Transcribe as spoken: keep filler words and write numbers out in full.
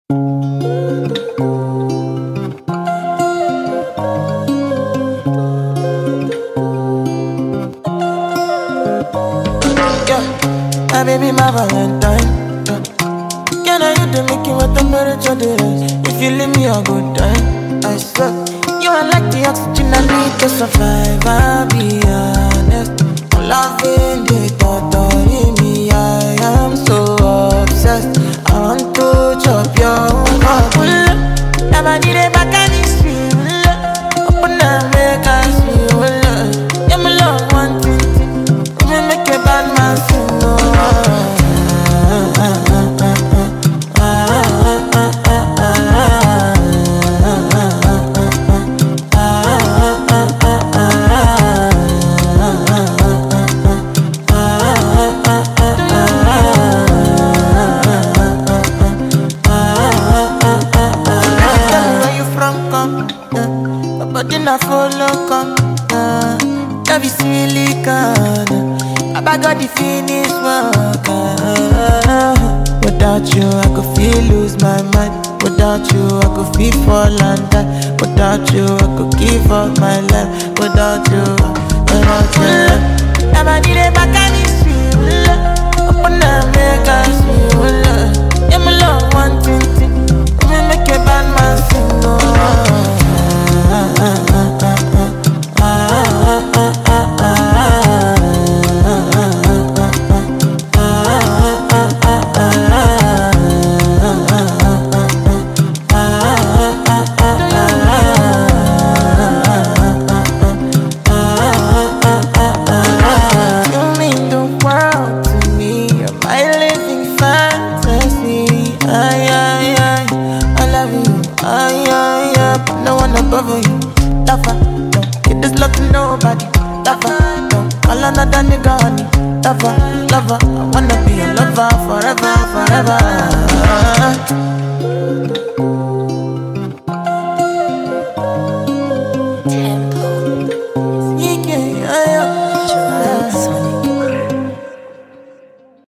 My baby, my Valentine. Can I you to make you what temperature there is? If you leave me a good time, I swear. You are like the oxygen I need to survive. I'll be honest. I'm loving the thought of me. I am so obsessed. I want to chop your heart. Never did it back on this street. Open up, make us feel. Yeah, my love, one thing. We make a bad man sing. But then I follow come, uh, love is silicone. I got the finish work. Uh, without you, I could feel lose my mind. Without you, I could feel fall and die. Without you, I could give up my life. Without you, without you, never did it back on this street. Open up, make us feel. Yeah, my love, one thing. We make a bad man sing. Oh. Above you, lover, don't get this love to nobody. Lover, don't call another nigga honey. Lover, lover, I wanna be a lover forever, forever.